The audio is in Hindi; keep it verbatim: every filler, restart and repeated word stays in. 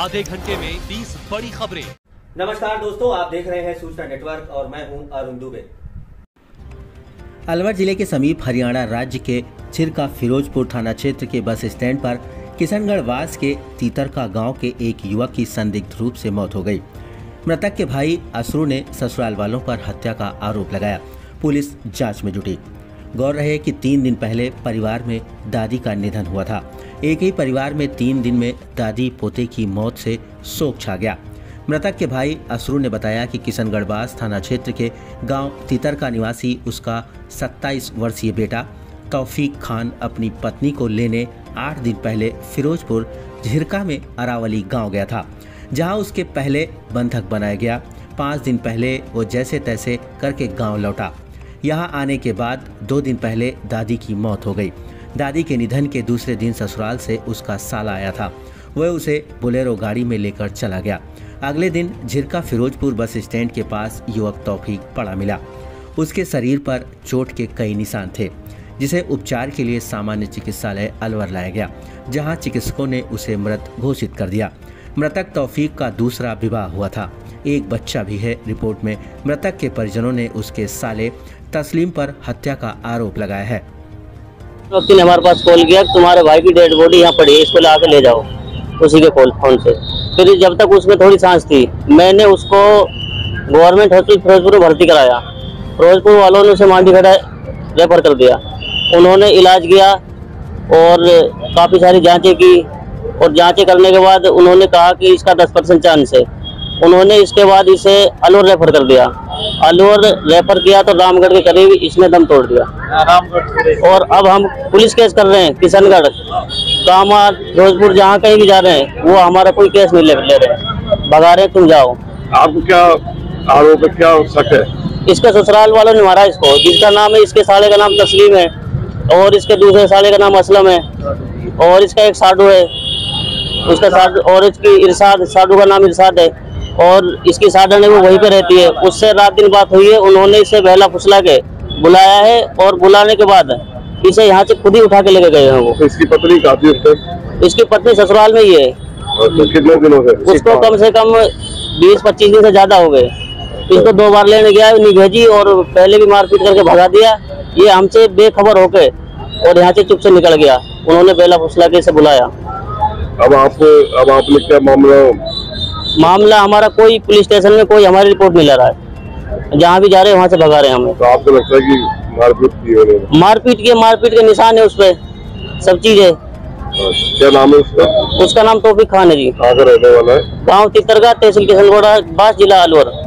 आधे घंटे में बीस बड़ी खबरें। नमस्कार दोस्तों, आप देख रहे हैं सूचना नेटवर्क और मैं हूं अरुण दुबे। अलवर जिले के समीप हरियाणा राज्य के चिरका फिरोजपुर थाना क्षेत्र के बस स्टैंड पर किशनगढ़ वास के तीतरका गांव के एक युवक की संदिग्ध रूप से मौत हो गई। मृतक के भाई असरू ने ससुराल वालों पर हत्या का आरोप लगाया। पुलिस जांच में जुटी। गौर रहे कि तीन दिन पहले परिवार में दादी का निधन हुआ था। एक ही परिवार में तीन दिन में दादी पोते की मौत से शोक छा गया। मृतक के भाई असरू ने बताया कि किशनगढ़वास थाना क्षेत्र के गांव तीतरका निवासी उसका सत्ताईस वर्षीय बेटा तौफीक खान अपनी पत्नी को लेने आठ दिन पहले फिरोजपुर झिरका में अरावली गांव गया था, जहां उसके पहले बंधक बनाया गया। पाँच दिन पहले वो जैसे तैसे करके गांव लौटा। यहां आने के बाद दो दिन पहले दादी की मौत हो गई। दादी के निधन के दूसरे दिन ससुराल से उसका साला आया था। वह उसे बोलेरो गाड़ी में लेकर चला गया। अगले दिन झिरका फिरोजपुर बस स्टैंड के पास युवक तौफीक पड़ा मिला। उसके शरीर पर चोट के कई निशान थे, जिसे उपचार के लिए सामान्य चिकित्सालय अलवर लाया गया, जहां चिकित्सकों ने उसे मृत घोषित कर दिया। मृतक तौफीक का दूसरा विवाह हुआ था। एक बच्चा भी है। रिपोर्ट में मृतक के परिजनों ने उसके साले तस्लीम पर हत्या का आरोप लगाया है। व्यक्ति ने हमारे पास कॉल किया, तुम्हारे भाई की डेड बॉडी यहाँ पड़ी है, इसको ला के ले जाओ। उसी के कॉल फोन से फिर जब तक उसमें थोड़ी सांस थी, मैंने उसको गवर्नमेंट हॉस्पिटल फिरोजपुर में भर्ती कराया। फिरोजपुर वालों ने उसे मांडीगढ़ रेफर कर दिया। उन्होंने इलाज किया और काफ़ी सारी जांचें की और जांचें करने के बाद उन्होंने कहा कि इसका दस परसेंट चांस है। उन्होंने इसके बाद इसे अलवर रेफर कर दिया। अलवर रेफर किया तो रामगढ़ के करीब इसने दम तोड़ दिया। और अब हम पुलिस केस कर रहे हैं किशनगढ़, कामा, फिरोजपुर, जहाँ कहीं भी जा रहे हैं वो हमारा कोई केस नहीं ले, ले रहे, भगा रहे तुम जाओ। आपको क्या आरोप है, क्या शक है? इसके ससुराल वालों ने मारा इसको, जिसका नाम है, इसके साले का नाम तस्लीम है और इसके दूसरे साले का नाम असलम है और इसका एक साडू है, उसका साडू, और इसकी इरशाद, साडू का नाम इरशाद है और इसकी साडन है वो वहीं पे रहती है। उससे रात दिन बात हुई है। उन्होंने इसे बहला फुसला के बुलाया है और बुलाने के बाद इसे यहाँ से खुद ही उठा के लेके गए हैं वो। इसकी पत्नी काफी है? इसकी पत्नी ससुराल में ही है। तो कितने दिनों से? उसको कम से कम बीस पच्चीस दिन से ज्यादा हो गए। इसको दो बार लेने गया, नहीं भेजी और पहले भी मारपीट करके भगा दिया। ये हमसे बेखबर होके और यहाँ से चुप से निकल गया। उन्होंने बेला फुसला के इसे बुलाया। अब आप अब आपने क्या मामला मामला हमारा कोई पुलिस स्टेशन में कोई हमारी रिपोर्ट नहीं ले रहा है। जहाँ भी जा रहे हैं वहाँ से भगा रहे हैं हमें। तो आपको लगता है कि मारपीट की है? मारपीट की मारपीट के निशान है उस पे, सब चीजें। क्या नाम है उसका? उसका नाम तौफीक खान है जी। कहाँ का रहने वाला है? गाँव तीतरका, तहसील किशनगढ़, बास, जिला अलवर।